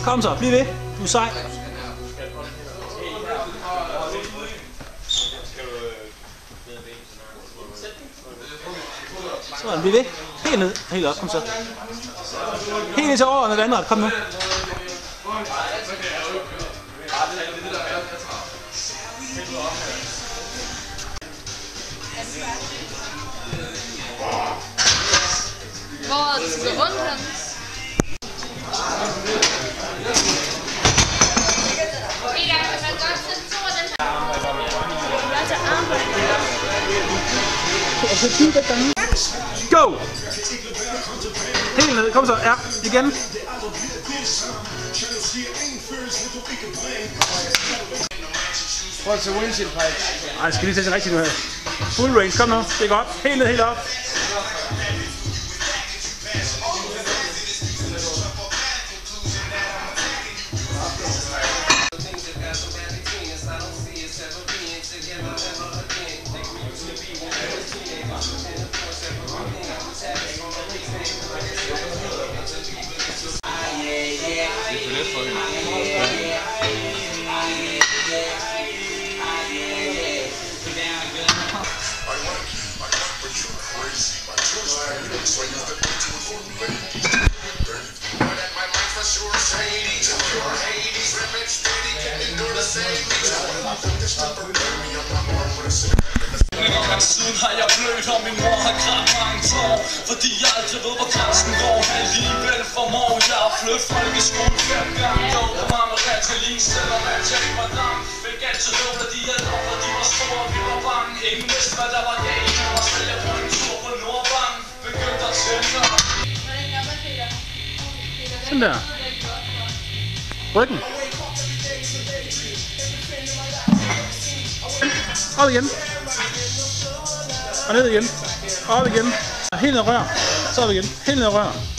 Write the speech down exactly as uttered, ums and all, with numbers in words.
Kom så, bliv ved. Du er sej. Sådan, bliv ved. Helt ned. Helt op, kom så. Helt ned til over med vandret. Kom nu. Hvor er det så rundt hen? Go! Helt ned, kom så, ja, igen. Prøv at tage windshield pipe. Ej, jeg skal lige tage sig rigtigt nu her. Full range, kom nu, det er godt. Helt ned, helt op. Siden har jeg blødt, og min mor har grædt mange tår, fordi jeg aldrig ved, hvor grænsen går. Alligevel formår jeg at flytte folkeskolen fem gange. Jo, og mamma Ritalin, selvom alt jeg ikke var dam. Fik altid lov af de ældre, for de var store, vi var bange. Ingen vidste, hvad der var galt. Jeg var selv på en tur på Nordbank. Begyndte at tænke. Sådan der. Ryggen. Op igen. Og ned igen. Op igen. Helt ned rør. Så op igen. Helt ned rør.